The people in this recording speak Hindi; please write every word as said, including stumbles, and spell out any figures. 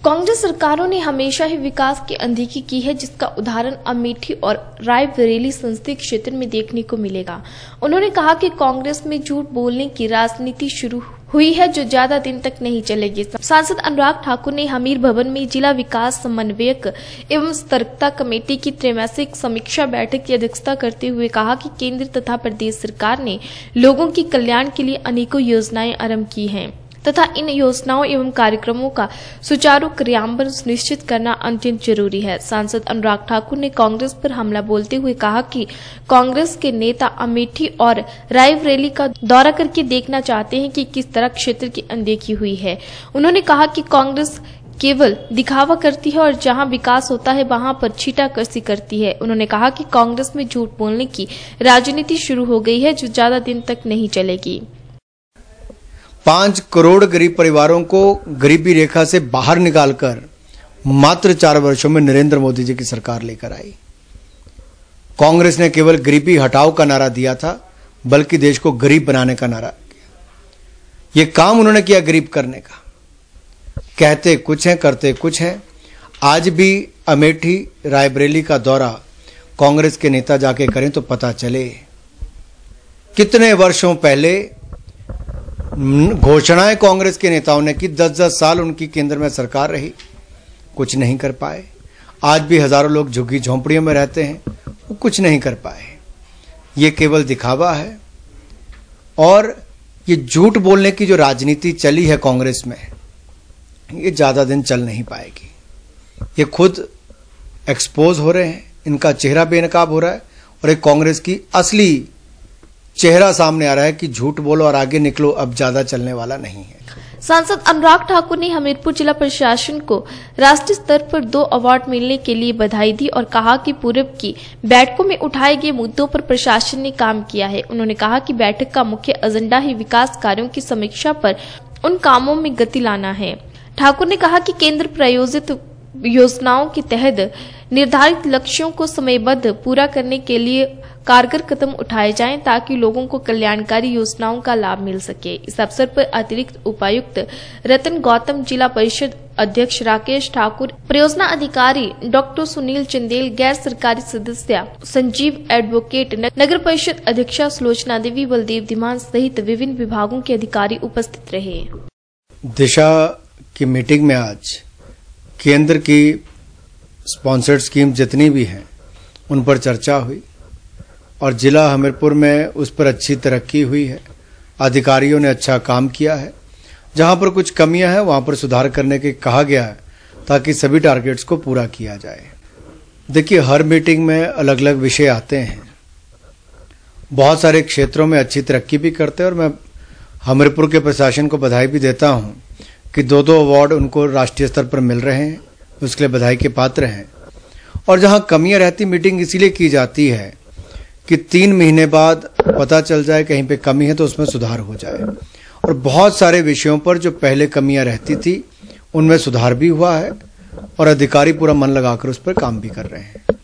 कांग्रेस सरकारों ने हमेशा ही विकास की अनदेखी की है, जिसका उदाहरण अमेठी और रायबरेली संसदीय क्षेत्र में देखने को मिलेगा। उन्होंने कहा कि कांग्रेस में झूठ बोलने की राजनीति शुरू हुई है, जो ज्यादा दिन तक नहीं चलेगी। सांसद अनुराग ठाकुर ने हमीर भवन में जिला विकास समन्वयक एवं सतर्कता कमेटी की त्रैमासिक समीक्षा बैठक की अध्यक्षता करते हुए कहा कि केंद्र तथा प्रदेश सरकार ने लोगों के कल्याण के लिए अनेकों योजनाएं आरंभ की हैं तथा इन योजनाओं एवं कार्यक्रमों का सुचारू क्रियान्वयन सुनिश्चित करना अत्यंत जरूरी है। सांसद अनुराग ठाकुर ने कांग्रेस पर हमला बोलते हुए कहा कि कांग्रेस के नेता अमेठी और रायबरेली का दौरा करके देखना चाहते हैं कि किस तरह क्षेत्र की अनदेखी हुई है। उन्होंने कहा कि कांग्रेस केवल दिखावा करती है और जहां विकास होता है वहां पर छींटाकशी करती है। उन्होंने कहा कि कांग्रेस में झूठ बोलने की राजनीति शुरू हो गई है, जो ज्यादा दिन तक नहीं चलेगी। पांच करोड़ गरीब परिवारों को गरीबी रेखा से बाहर निकालकर मात्र चार वर्षों में नरेंद्र मोदी जी की सरकार लेकर आई। कांग्रेस ने केवल गरीबी हटाओ का नारा दिया था, बल्कि देश को गरीब बनाने का नारा किया। ये काम उन्होंने किया गरीब करने का। कहते कुछ हैं, करते कुछ हैं। आज भी अमेठी रायबरेली का दौरा कांग्रेस के नेता जाके करें तो पता चले कितने वर्षों पहले घोषणाएं कांग्रेस के नेताओं ने की। दस दस साल उनकी केंद्र में सरकार रही, कुछ नहीं कर पाए। आज भी हजारों लोग झुग्गी झोंपड़ियों में रहते हैं, वो कुछ नहीं कर पाए। ये केवल दिखावा है और ये झूठ बोलने की जो राजनीति चली है कांग्रेस में, ये ज्यादा दिन चल नहीं पाएगी। ये खुद एक्सपोज हो रहे हैं, इनका चेहरा बेनकाब हो रहा है और एक कांग्रेस की असली चेहरा सामने आ रहा है कि झूठ बोलो और आगे निकलो, अब ज्यादा चलने वाला नहीं है। सांसद अनुराग ठाकुर ने हमीरपुर जिला प्रशासन को राष्ट्रीय स्तर पर दो अवार्ड मिलने के लिए बधाई दी और कहा कि पूर्व की बैठकों में उठाए गए मुद्दों पर प्रशासन ने काम किया है। उन्होंने कहा कि बैठक का मुख्य एजेंडा ही विकास कार्यों की समीक्षा पर उन कामों में गति लाना है। ठाकुर ने कहा कि केंद्र प्रायोजित योजनाओं के तहत निर्धारित लक्ष्यों को समयबद्ध पूरा करने के लिए कारगर कदम उठाए जाएं, ताकि लोगों को कल्याणकारी योजनाओं का लाभ मिल सके। इस अवसर पर अतिरिक्त उपायुक्त रतन गौतम, जिला परिषद अध्यक्ष राकेश ठाकुर, परियोजना अधिकारी डॉक्टर सुनील चंदेल, गैर सरकारी सदस्य संजीव एडवोकेट, नगर परिषद अध्यक्षा सुलोचना देवी, बलदेव धीमान सहित विभिन्न विभागों के अधिकारी उपस्थित रहे। दिशा की मीटिंग में आज केंद्र की स्पॉन्सर्ड स्कीम जितनी भी हैं उन पर चर्चा हुई और जिला हमीरपुर में उस पर अच्छी तरक्की हुई है। अधिकारियों ने अच्छा काम किया है। जहां पर कुछ कमियां हैं वहां पर सुधार करने के कहा गया है, ताकि सभी टारगेट्स को पूरा किया जाए। देखिए, हर मीटिंग में अलग अलग विषय आते हैं। बहुत सारे क्षेत्रों में अच्छी तरक्की भी करते हैं और मैं हमीरपुर के प्रशासन को बधाई भी देता हूं कि दो दो अवार्ड उनको राष्ट्रीय स्तर पर मिल रहे हैं, उसके लिए बधाई के पात्र हैं। और जहां कमियां रहती, मीटिंग इसीलिए की जाती है कि तीन महीने बाद पता चल जाए कहीं पे कमी है तो उसमें सुधार हो जाए। और बहुत सारे विषयों पर जो पहले कमियां रहती थी उनमें सुधार भी हुआ है और अधिकारी पूरा मन लगाकर उस पर काम भी कर रहे हैं।